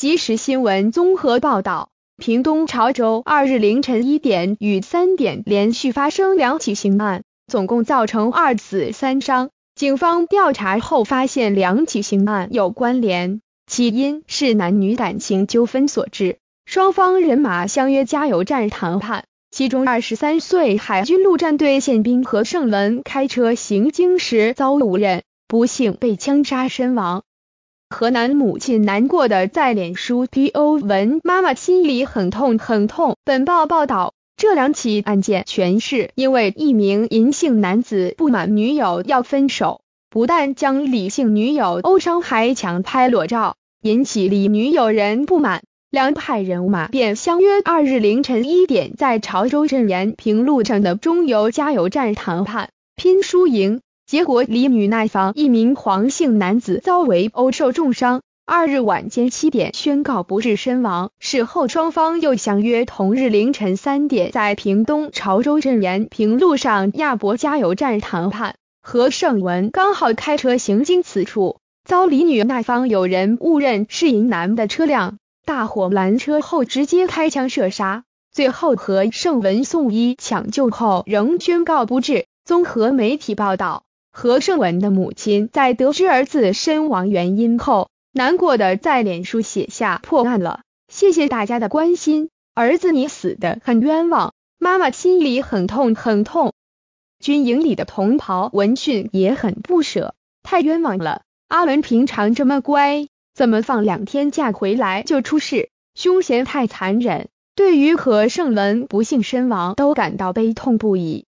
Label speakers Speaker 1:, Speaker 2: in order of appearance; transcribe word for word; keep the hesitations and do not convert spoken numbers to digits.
Speaker 1: 即时新闻综合报道，屏东潮州二日凌晨一点与三点连续发生两起刑案，总共造成二死三伤。警方调查后发现两起刑案有关联，起因是男女感情纠纷所致，双方人马相约加油站谈判。其中二十三岁海军陆战队宪兵何胜文开车行经时遭误认，不幸被枪杀身亡。河南母亲难过的在脸书 P O 文，妈妈心里很痛很痛。本报报道，这两起案件全是因为一名银姓男子不满女友要分手，不但将李姓女友殴伤，还强拍裸照，引起李女友人不满。两派人马便相约二日凌晨一点在潮州镇延平路上的中油加油站谈判，拼输赢。结果李女那方一名黄姓男子遭围殴受重伤，二日晚间七点宣告不治身亡。事后双方又相约同日凌晨三点在屏东潮州镇延平路上亚博加油站谈判。何胜文刚好开车行经此处，遭李女那方有人误认是银男的车辆，大伙拦车后直接开枪射杀，最后何胜文送医抢救后仍宣告不治。综合媒体报道，何胜文的母亲在得知儿子身亡原因后，难过的在脸书写下破案了，谢谢大家的关心，儿子你死得很冤枉，妈妈心里很痛很痛。军营里的同袍闻讯也很不舍，太冤枉了，阿文平常这么乖，怎么放两天假回来就出事，凶嫌太残忍，对于何胜文不幸身亡都感到悲痛不已。